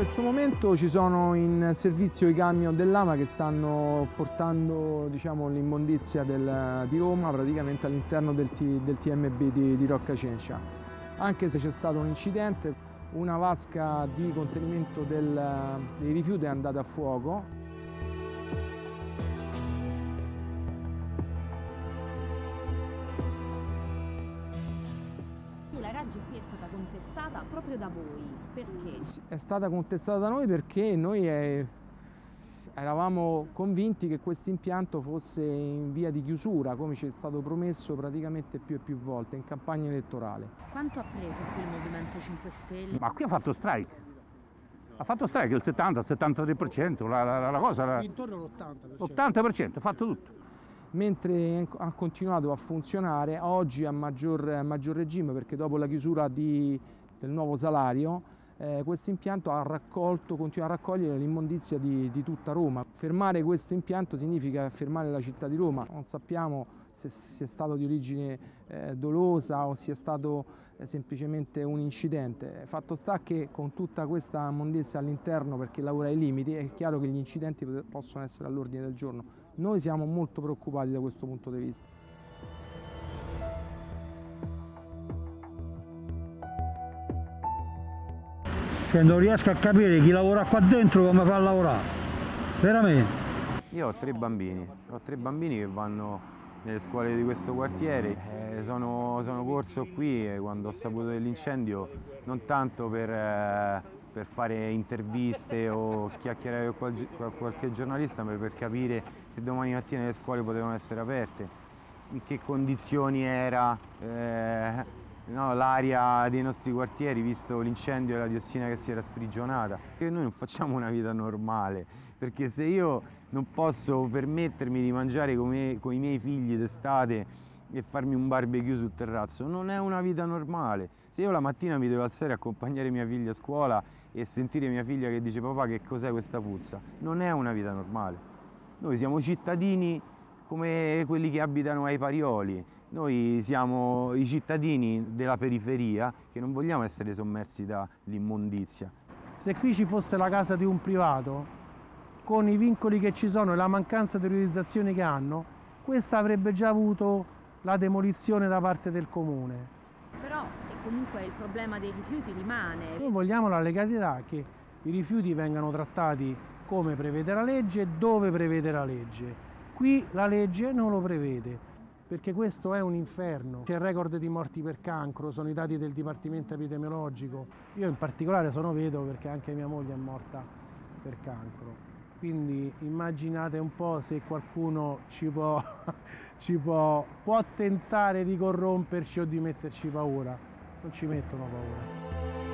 questo momento ci sono in servizio i camion dell'AMA che stanno portando, diciamo, l'immondizia di Roma praticamente all'interno del TMB di Rocca Cencia. Anche se c'è stato un incidente, una vasca di contenimento dei rifiuti è andata a fuoco. La RAGgi qui è stata contestata proprio da voi, perché? È stata contestata da noi perché noi eravamo convinti che questo impianto fosse in via di chiusura, come ci è stato promesso praticamente più e più volte in campagna elettorale. Quanto ha preso qui il Movimento 5 Stelle? Ma qui ha fatto strike. Ha fatto strike il 70, il 73%, la cosa... Intorno all'80%. L'80%, ha fatto tutto. Mentre ha continuato a funzionare oggi a maggior regime, perché dopo la chiusura del nuovo salario questo impianto continua a raccogliere l'immondizia di tutta Roma. Fermare questo impianto significa fermare la città di Roma. Non sappiamo se sia stato di origine dolosa o sia stato semplicemente un incidente. Fatto sta che con tutta questa immondizia all'interno, perché lavora ai limiti, è chiaro che gli incidenti possono essere all'ordine del giorno. Noi siamo molto preoccupati da questo punto di vista. Cioè, non riesco a capire chi lavora qua dentro come fa a lavorare, veramente. Io ho tre bambini che vanno nelle scuole di questo quartiere. Sono corso qui quando ho saputo dell'incendio, non tanto per fare interviste o chiacchierare con qualche giornalista, ma per capire se domani mattina le scuole potevano essere aperte, in che condizioni era l'aria dei nostri quartieri, visto l'incendio e la diossina che si era sprigionata. E noi non facciamo una vita normale, perché se io non posso permettermi di mangiare con i miei figli d'estate e farmi un barbecue sul terrazzo, non è una vita normale. Se io la mattina mi devo alzare e accompagnare mia figlia a scuola e sentire mia figlia che dice papà che cos'è questa puzza, non è una vita normale. Noi siamo cittadini come quelli che abitano ai Parioli, noi siamo i cittadini della periferia che non vogliamo essere sommersi dall'immondizia. Se qui ci fosse la casa di un privato, con i vincoli che ci sono e la mancanza di utilizzazioni che hanno, questa avrebbe già avuto la demolizione da parte del comune. Però comunque il problema dei rifiuti rimane. Noi vogliamo la legalità, che i rifiuti vengano trattati come prevede la legge e dove prevede la legge. Qui la legge non lo prevede, perché questo è un inferno. C'è il record di morti per cancro, sono i dati del Dipartimento Epidemiologico. Io in particolare sono vedovo perché anche mia moglie è morta per cancro. Quindi immaginate un po' se qualcuno può tentare di corromperci o di metterci paura. Non ci mettono paura.